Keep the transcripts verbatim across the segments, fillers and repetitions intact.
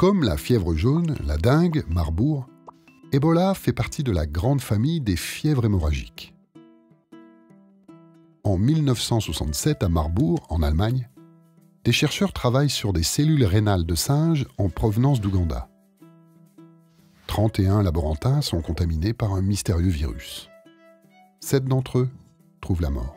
Comme la fièvre jaune, la dengue, Marbourg, Ebola fait partie de la grande famille des fièvres hémorragiques. En mille neuf cent soixante-sept, à Marbourg, en Allemagne, des chercheurs travaillent sur des cellules rénales de singes en provenance d'Ouganda. trente et un laborantins sont contaminés par un mystérieux virus. Sept d'entre eux trouvent la mort.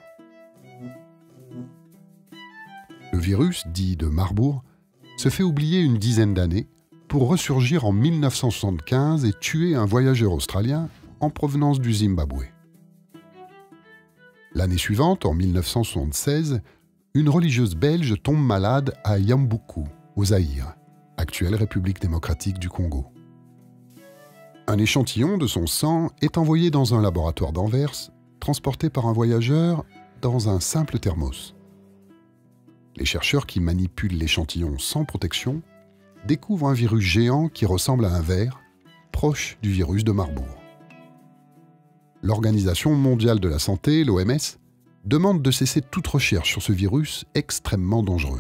Le virus, dit de Marbourg, se fait oublier une dizaine d'années pour ressurgir en mille neuf cent soixante-quinze et tuer un voyageur australien en provenance du Zimbabwe. L'année suivante, en mille neuf cent soixante-seize, une religieuse belge tombe malade à Yambuku, au Zaïre, actuelle République démocratique du Congo. Un échantillon de son sang est envoyé dans un laboratoire d'Anvers, transporté par un voyageur dans un simple thermos. Les chercheurs qui manipulent l'échantillon sans protection découvrent un virus géant qui ressemble à un ver, proche du virus de Marbourg. L'Organisation mondiale de la santé, l'O M S, demande de cesser toute recherche sur ce virus extrêmement dangereux.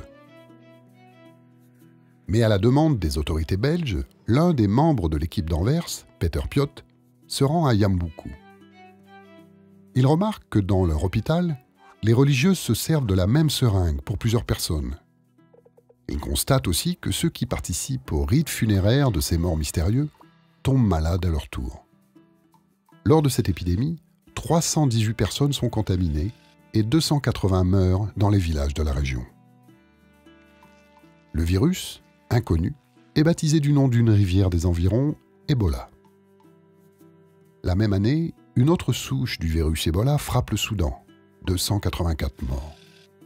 Mais à la demande des autorités belges, l'un des membres de l'équipe d'Anvers, Peter Piot, se rend à Yambuku. Il remarque que dans leur hôpital, les religieuses se servent de la même seringue pour plusieurs personnes. Il constate aussi que ceux qui participent au rite funéraire de ces morts mystérieux tombent malades à leur tour. Lors de cette épidémie, trois cent dix-huit personnes sont contaminées et deux cent quatre-vingts meurent dans les villages de la région. Le virus, inconnu, est baptisé du nom d'une rivière des environs, Ebola. La même année, une autre souche du virus Ebola frappe le Soudan, deux cent quatre-vingt-quatre morts.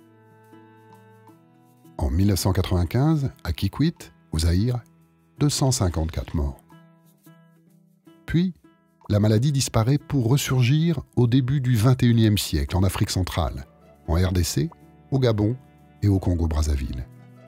En mille neuf cent quatre-vingt-quinze, à Kikwit, au Zaïre, deux cent cinquante-quatre morts. Puis, la maladie disparaît pour ressurgir au début du vingt et unième siècle en Afrique centrale, en R D C, au Gabon et au Congo-Brazzaville.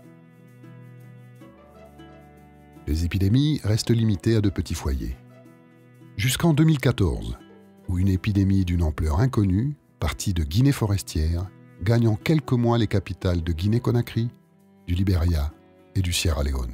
Les épidémies restent limitées à de petits foyers. Jusqu'en deux mille quatorze, où une épidémie d'une ampleur inconnue, partie de Guinée forestière, gagne en quelques mois les capitales de Guinée-Conakry, du Libéria et du Sierra Leone.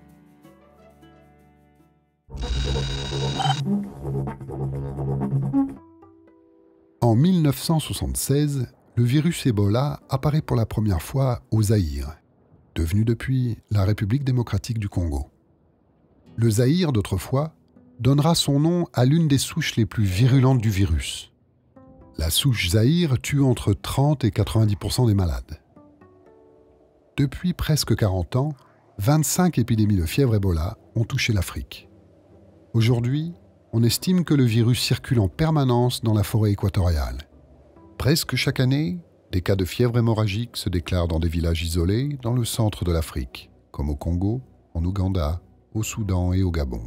En mille neuf cent soixante-seize, le virus Ebola apparaît pour la première fois au Zaïre, devenu depuis la République démocratique du Congo. Le Zaïre d'autrefois donnera son nom à l'une des souches les plus virulentes du virus. La souche Zaïre tue entre trente et quatre-vingt-dix pour cent des malades. Depuis presque quarante ans, vingt-cinq épidémies de fièvre Ebola ont touché l'Afrique. Aujourd'hui, on estime que le virus circule en permanence dans la forêt équatoriale. Presque chaque année, des cas de fièvre hémorragique se déclarent dans des villages isolés dans le centre de l'Afrique, comme au Congo, en Ouganda, au Soudan et au Gabon.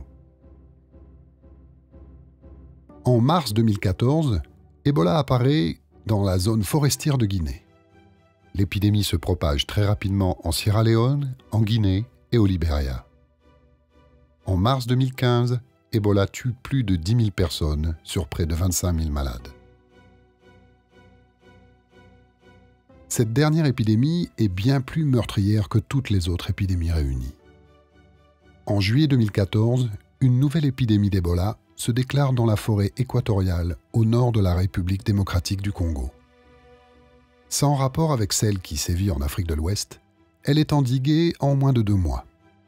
En mars deux mille quatorze, Ebola apparaît dans la zone forestière de Guinée. L'épidémie se propage très rapidement en Sierra Leone, en Guinée et au Libéria. En mars deux mille quinze, Ebola tue plus de dix mille personnes sur près de vingt-cinq mille malades. Cette dernière épidémie est bien plus meurtrière que toutes les autres épidémies réunies. En juillet deux mille quatorze, une nouvelle épidémie d'Ebola se déclare dans la forêt équatoriale au nord de la République démocratique du Congo. Sans rapport avec celle qui sévit en Afrique de l'Ouest, elle est endiguée en moins de deux mois.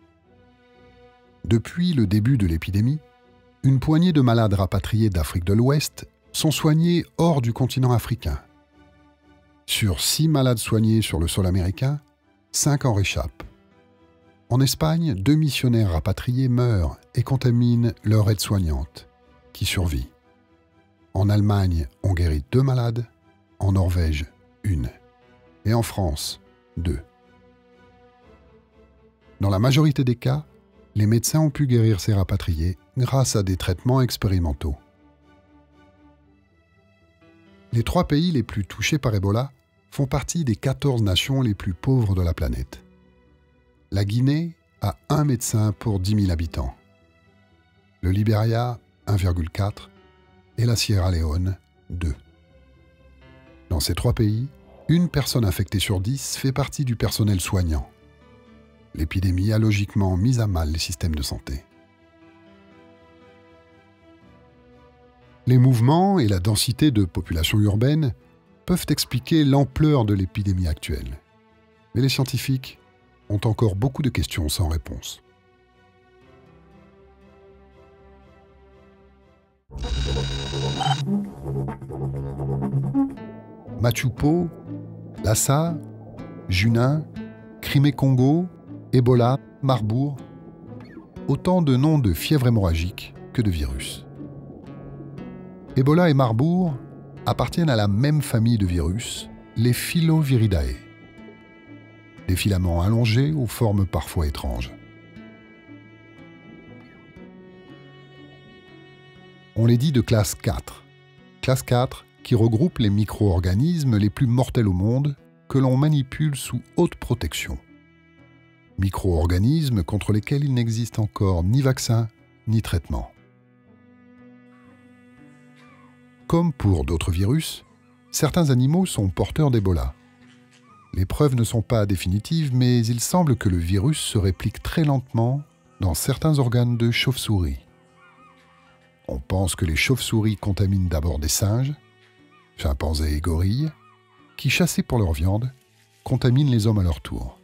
Depuis le début de l'épidémie, une poignée de malades rapatriés d'Afrique de l'Ouest sont soignés hors du continent africain. Sur six malades soignés sur le sol américain, cinq en réchappent. En Espagne, deux missionnaires rapatriés meurent et contaminent leur aide-soignante, qui survit. En Allemagne, on guérit deux malades, en Norvège, une, et en France, deux. Dans la majorité des cas, les médecins ont pu guérir ces rapatriés grâce à des traitements expérimentaux. Les trois pays les plus touchés par Ebola font partie des quatorze nations les plus pauvres de la planète. La Guinée a un médecin pour dix mille habitants. Le Libéria, un virgule quatre, et la Sierra Leone, deux. Dans ces trois pays, une personne infectée sur dix fait partie du personnel soignant. l'épidémie a logiquement mis à mal les systèmes de santé. Les mouvements et la densité de population urbaine peuvent expliquer l'ampleur de l'épidémie actuelle. Mais les scientifiques ont encore beaucoup de questions sans réponse. Machupo, Lassa, Junin, Crimée-Congo, Ebola, Marbourg, autant de noms de fièvre hémorragique que de virus. Ebola et Marbourg appartiennent à la même famille de virus, les Filoviridae. Des filaments allongés aux formes parfois étranges. On les dit de classe quatre. Classe quatre qui regroupe les micro-organismes les plus mortels au monde que l'on manipule sous haute protection. Micro-organismes contre lesquels il n'existe encore ni vaccin ni traitement. Comme pour d'autres virus, certains animaux sont porteurs d'Ebola. Les preuves ne sont pas définitives, mais il semble que le virus se réplique très lentement dans certains organes de chauve-souris. On pense que les chauves-souris contaminent d'abord des singes, chimpanzés et gorilles, qui, chassés pour leur viande, contaminent les hommes à leur tour.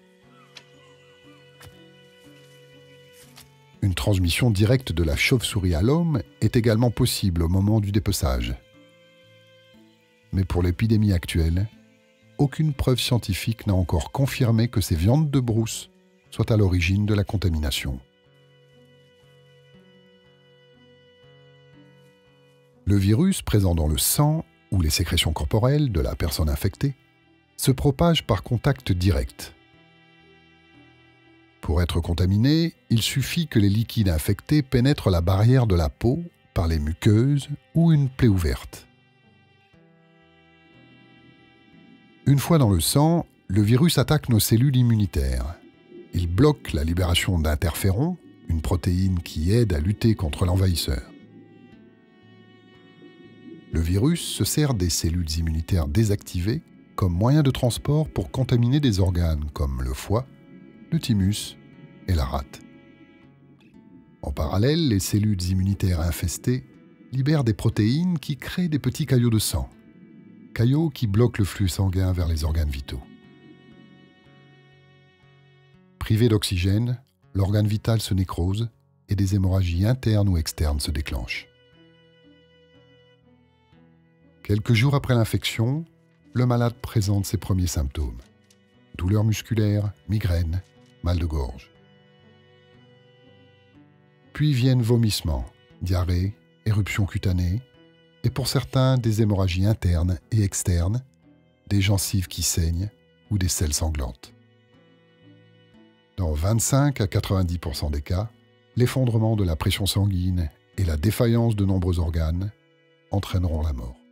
Une transmission directe de la chauve-souris à l'homme est également possible au moment du dépeçage. Mais pour l'épidémie actuelle, aucune preuve scientifique n'a encore confirmé que ces viandes de brousse soient à l'origine de la contamination. Le virus présent dans le sang ou les sécrétions corporelles de la personne infectée se propage par contact direct. Pour être contaminé, il suffit que les liquides infectés pénètrent la barrière de la peau par les muqueuses ou une plaie ouverte. Une fois dans le sang, le virus attaque nos cellules immunitaires. Il bloque la libération d'interférons, une protéine qui aide à lutter contre l'envahisseur. Le virus se sert des cellules immunitaires désactivées comme moyen de transport pour contaminer des organes comme le foie, le thymus et la rate. En parallèle, les cellules immunitaires infestées libèrent des protéines qui créent des petits caillots de sang. Caillots qui bloquent le flux sanguin vers les organes vitaux. Privé d'oxygène, l'organe vital se nécrose et des hémorragies internes ou externes se déclenchent. Quelques jours après l'infection, le malade présente ses premiers symptômes. Douleurs musculaires, migraines, mal de gorge. Puis viennent vomissements, diarrhée, éruptions cutanées, et pour certains des hémorragies internes et externes, des gencives qui saignent ou des selles sanglantes. Dans vingt-cinq à quatre-vingt-dix pour cent des cas, l'effondrement de la pression sanguine et la défaillance de nombreux organes entraîneront la mort.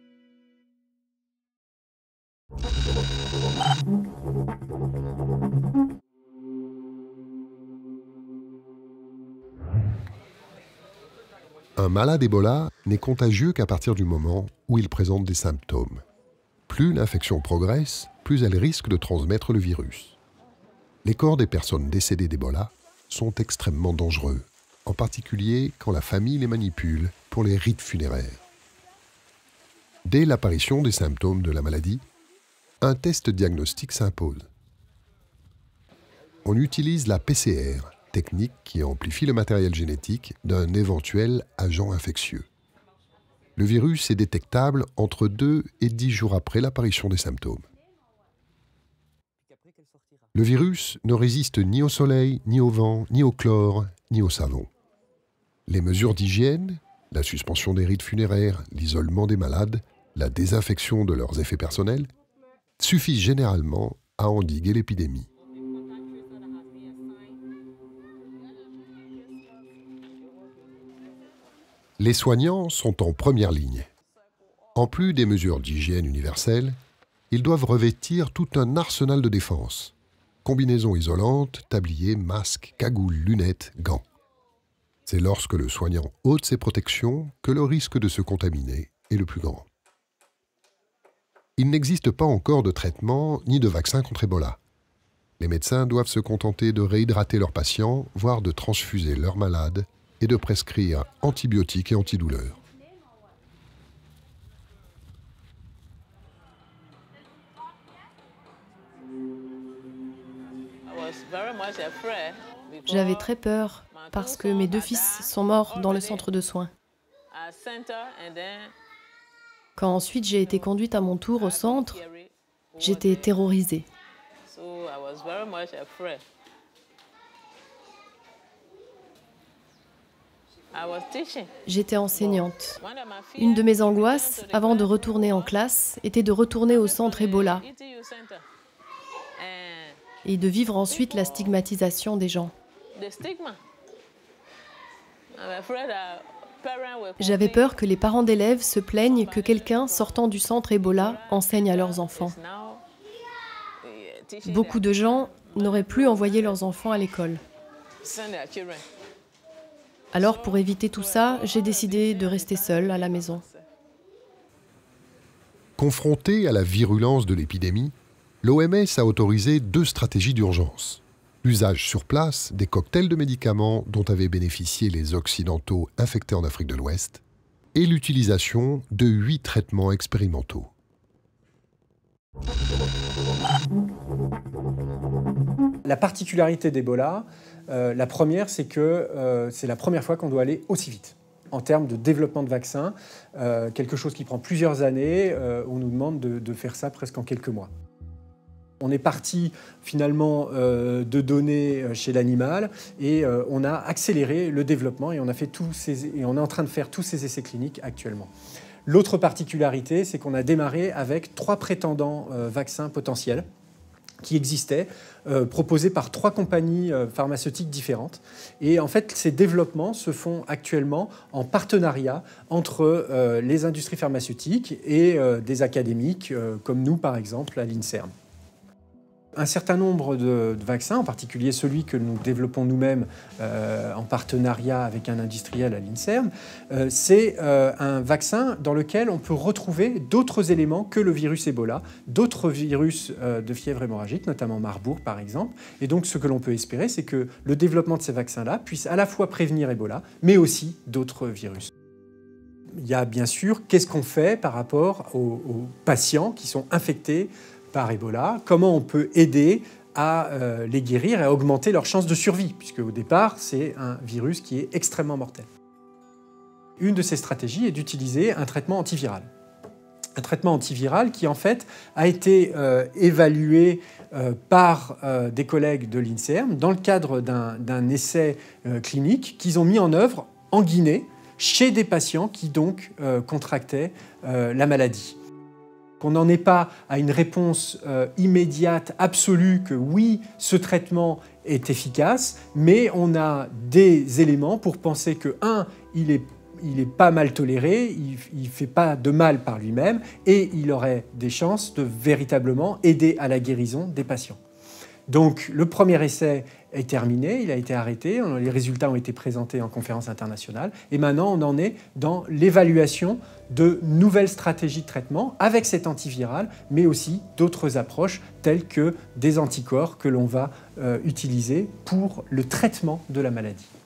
Un malade Ebola n'est contagieux qu'à partir du moment où il présente des symptômes. Plus l'infection progresse, plus elle risque de transmettre le virus. Les corps des personnes décédées d'Ebola sont extrêmement dangereux, en particulier quand la famille les manipule pour les rites funéraires. Dès l'apparition des symptômes de la maladie, un test diagnostique s'impose. On utilise la P C R, technique qui amplifie le matériel génétique d'un éventuel agent infectieux. Le virus est détectable entre deux et dix jours après l'apparition des symptômes. Le virus ne résiste ni au soleil, ni au vent, ni au chlore, ni au savon. Les mesures d'hygiène, la suspension des rites funéraires, l'isolement des malades, la désinfection de leurs effets personnels, suffisent généralement à endiguer l'épidémie. Les soignants sont en première ligne. En plus des mesures d'hygiène universelles, ils doivent revêtir tout un arsenal de défense. Combinaisons isolantes, tabliers, masques, cagoules, lunettes, gants. C'est lorsque le soignant ôte ses protections que le risque de se contaminer est le plus grand. Il n'existe pas encore de traitement ni de vaccin contre Ebola. Les médecins doivent se contenter de réhydrater leurs patients, voire de transfuser leurs malades et de prescrire antibiotiques et antidouleurs. J'avais très peur parce que mes deux fils sont morts dans le centre de soins. Quand ensuite j'ai été conduite à mon tour au centre, j'étais terrorisée. J'étais enseignante. Une de mes angoisses, avant de retourner en classe, était de retourner au centre Ebola et de vivre ensuite la stigmatisation des gens. J'avais peur que les parents d'élèves se plaignent que quelqu'un sortant du centre Ebola enseigne à leurs enfants. Beaucoup de gens n'auraient plus envoyé leurs enfants à l'école. Alors, pour éviter tout ça, j'ai décidé de rester seule à la maison. Confrontée à la virulence de l'épidémie, l'O M S a autorisé deux stratégies d'urgence. L'usage sur place des cocktails de médicaments dont avaient bénéficié les Occidentaux infectés en Afrique de l'Ouest et l'utilisation de huit traitements expérimentaux. La particularité d'Ebola, euh, la première, c'est que euh, c'est la première fois qu'on doit aller aussi vite. En termes de développement de vaccins, euh, quelque chose qui prend plusieurs années, euh, on nous demande de, de faire ça presque en quelques mois. On est parti finalement euh, de données chez l'animal et euh, on a accéléré le développement et on, a fait tous ces, et on est en train de faire tous ces essais cliniques actuellement. L'autre particularité, c'est qu'on a démarré avec trois prétendants euh, vaccins potentiels qui existaient, euh, proposés par trois compagnies euh, pharmaceutiques différentes. Et en fait, ces développements se font actuellement en partenariat entre euh, les industries pharmaceutiques et euh, des académiques, euh, comme nous par exemple à l'INSERM. Un certain nombre de, de vaccins, en particulier celui que nous développons nous-mêmes euh, en partenariat avec un industriel à l'INSERM, euh, c'est euh, un vaccin dans lequel on peut retrouver d'autres éléments que le virus Ebola, d'autres virus euh, de fièvre hémorragique, notamment Marburg par exemple. Et donc ce que l'on peut espérer, c'est que le développement de ces vaccins-là puisse à la fois prévenir Ebola, mais aussi d'autres virus. Il y a bien sûr, qu'est-ce qu'on fait par rapport aux, aux patients qui sont infectés par Ebola, comment on peut aider à euh, les guérir et à augmenter leurs chances de survie, puisque au départ, c'est un virus qui est extrêmement mortel. Une de ces stratégies est d'utiliser un traitement antiviral. Un traitement antiviral qui, en fait, a été euh, évalué euh, par euh, des collègues de l'INSERM dans le cadre d'un d'un essai euh, clinique qu'ils ont mis en œuvre en Guinée, chez des patients qui donc euh, contractaient euh, la maladie. Qu'on n'en ait pas à une réponse euh, immédiate, absolue, que oui, ce traitement est efficace, mais on a des éléments pour penser que, un, il est, il est pas mal toléré, il ne fait pas de mal par lui-même, et il aurait des chances de véritablement aider à la guérison des patients. Donc le premier essai est terminé, il a été arrêté, les résultats ont été présentés en conférence internationale et maintenant on en est dans l'évaluation de nouvelles stratégies de traitement avec cet antiviral, mais aussi d'autres approches telles que des anticorps que l'on va euh, utiliser pour le traitement de la maladie.